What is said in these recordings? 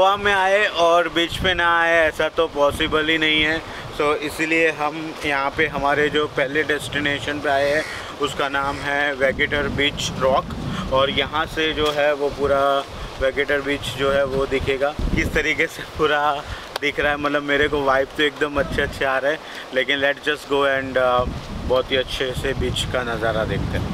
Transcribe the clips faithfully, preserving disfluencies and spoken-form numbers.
गोवा में आए और बीच पे ना आए ऐसा तो पॉसिबल ही नहीं है। सो इसीलिए हम यहाँ पे हमारे जो पहले डेस्टिनेशन पे आए हैं उसका नाम है वेगेटर बीच रॉक, और यहाँ से जो है वो पूरा वेगेटर बीच जो है वो दिखेगा। किस तरीके से पूरा दिख रहा है, मतलब मेरे को वाइब तो एकदम अच्छे अच्छे आ रहे हैं, लेकिन लेट्स जस्ट गो एंड बहुत ही अच्छे से बीच का नज़ारा देखते हैं।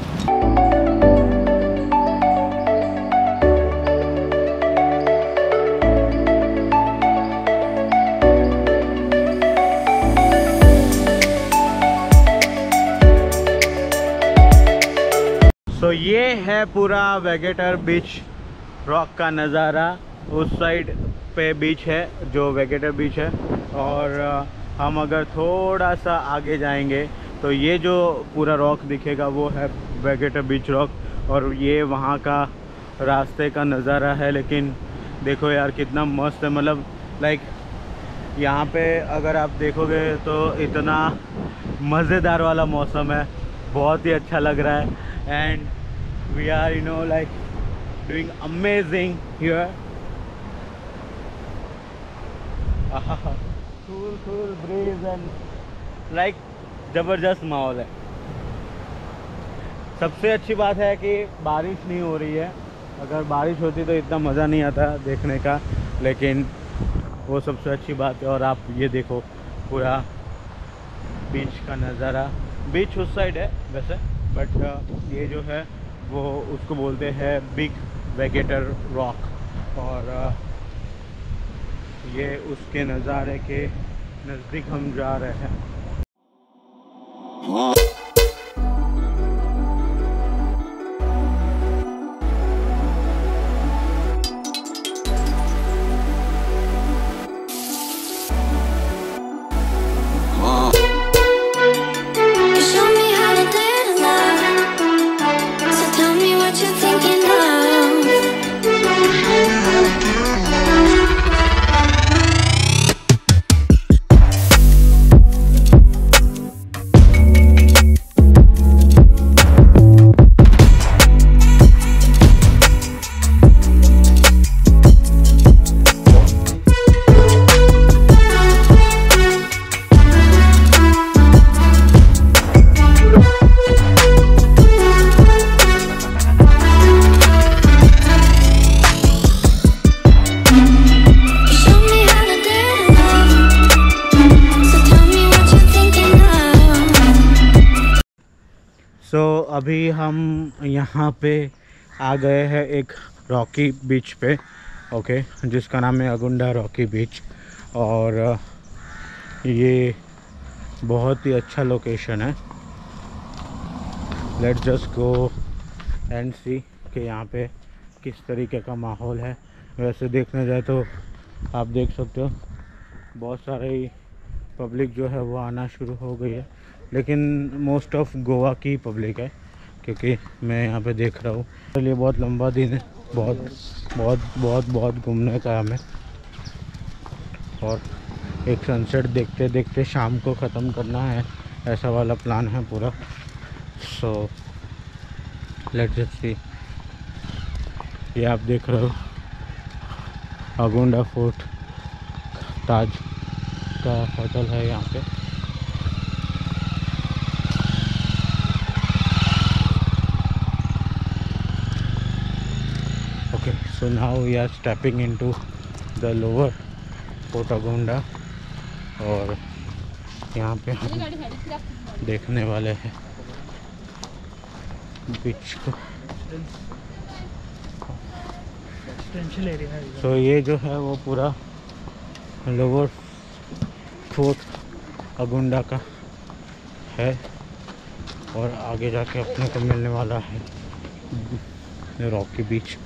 तो ये है पूरा वेगेटर बीच रॉक का नज़ारा। उस साइड पे बीच है जो वेगेटर बीच है, और हम अगर थोड़ा सा आगे जाएंगे तो ये जो पूरा रॉक दिखेगा वो है वेगेटर बीच रॉक, और ये वहाँ का रास्ते का नज़ारा है। लेकिन देखो यार कितना मस्त है, मतलब लाइक यहाँ पे अगर आप देखोगे तो इतना मज़ेदार वाला मौसम है, बहुत ही अच्छा लग रहा है। And we are you know like doing amazing here. Cool cool breeze and like ज़बरदस्त माहौल है। सबसे अच्छी बात है कि बारिश नहीं हो रही है, अगर बारिश होती तो इतना मज़ा नहीं आता देखने का, लेकिन वो सबसे अच्छी बात है। और आप ये देखो पूरा बीच का नज़ारा, बीच उस साइड है वैसे, बट ये जो है वो उसको बोलते हैं बिग वेगेटर रॉक, और ये उसके नज़ारे के नज़दीक हम जा रहे हैं। तो अभी हम यहाँ पे आ गए हैं एक रॉकी बीच पे, ओके, जिसका नाम है अगुंडा रॉकी बीच, और ये बहुत ही अच्छा लोकेशन है। Let's just go and see कि यहाँ पे किस तरीके का माहौल है। वैसे देखने जाए तो आप देख सकते हो बहुत सारी पब्लिक जो है वो आना शुरू हो गई है, लेकिन मोस्ट ऑफ गोवा की पब्लिक है, क्योंकि मैं यहाँ पे देख रहा हूँ। चलिए बहुत लंबा दिन है, बहुत बहुत बहुत बहुत घूमने का हमें, और एक सनसेट देखते देखते शाम को ख़त्म करना है, ऐसा वाला प्लान है पूरा। So let's just see. ये आप देख रहे हो अगुंडा फोर्ट, ताज का होटल है यहाँ पे। Okay, so now we are stepping into the lower fort Aguada, और यहाँ पे हम देखने वाले हैं बीच को। सो so, ये जो है वो पूरा लोअर फोर्ट अगुंडा का है, और आगे जाके अपने को मिलने वाला है रॉकी बीच।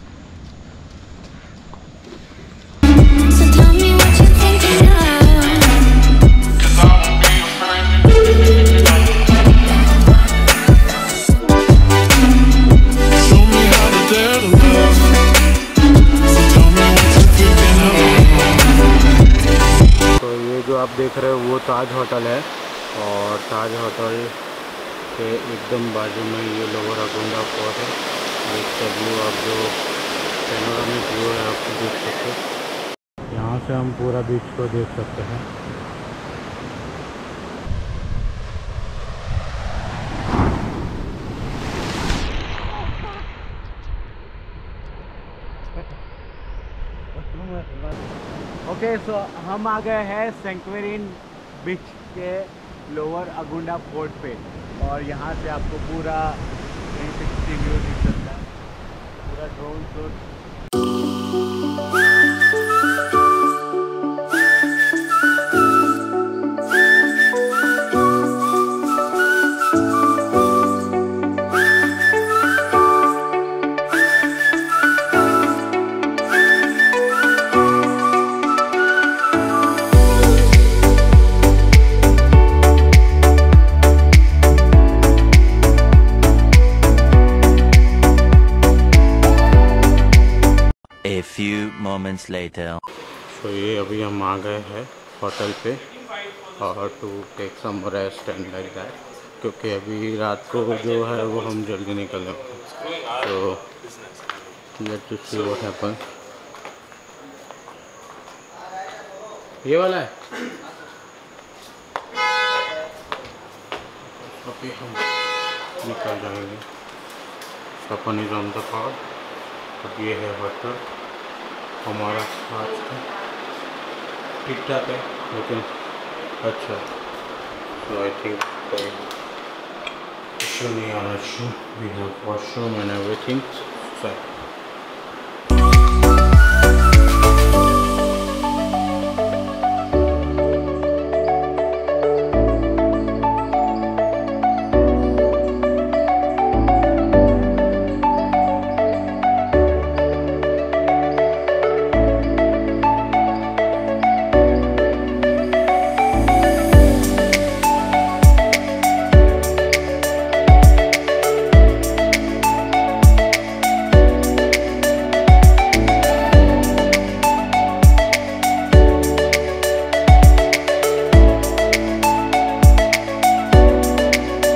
आप देख रहे हो वो ताज होटल है, और ताज होटल के एकदम बाजू में ये लोअर अगुंडा फोर्ट है। इसका व्यू आप जो पैनोरामिक व्यू है आप देख सकते हो। से हम पूरा बीच को देख सकते हैं। ओके सो हम आ गए हैं सेंक्वेरिन बीच के लोअर अगुंडा फोर्ट पे, और यहाँ से आपको पूरा थ्री सिक्सटी व्यू दिख सकता है, पूरा drone shot. A few moments later. तो ये अभी हम आ गए हैं होटल पे, और to take some rest and like that, क्योंकि अभी रात को जो है वो हम जल्दी निकलेंगे। तो let's just see what happen. ये वाला है। अभी हम निकल जाएंगे। Sapan is on the call. अब ये है होटल हमारा, आज का ठीक ठाक है लेकिन अच्छा। सो आई थिंक कोई इशू नहीं आना चाहिए। We have washroom and everything.